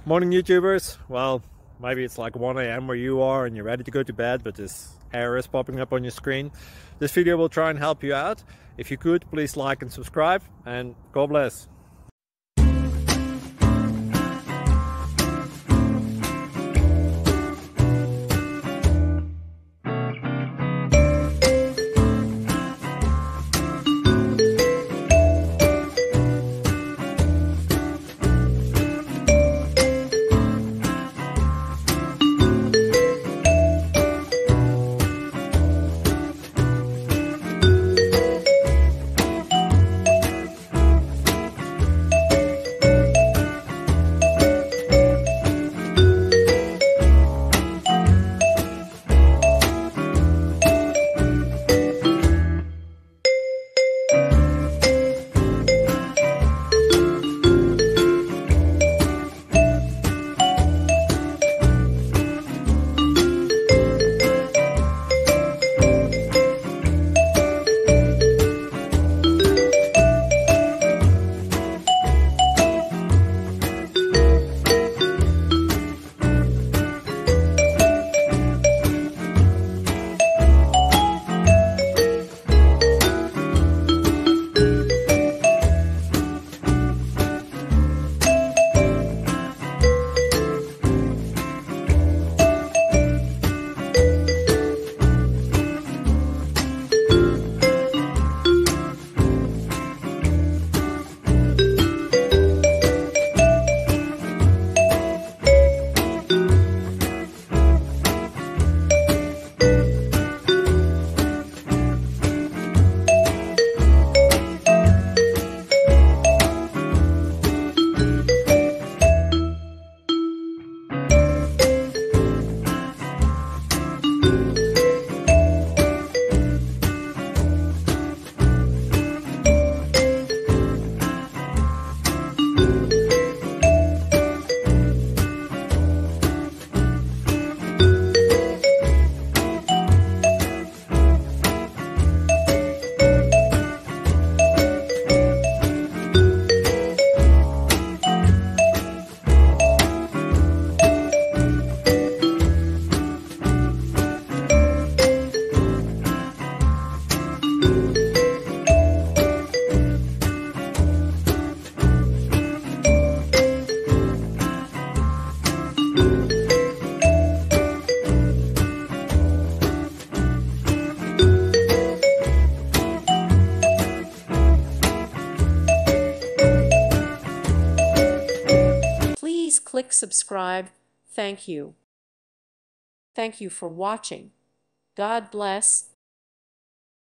Morning YouTubers. Well, maybe it's like 1 a.m. where you are and you're ready to go to bed, but this error is popping up on your screen. This video will try and help you out. If you could, please like and subscribe, and God bless. Please click subscribe. Thank you. Thank you for watching. God bless.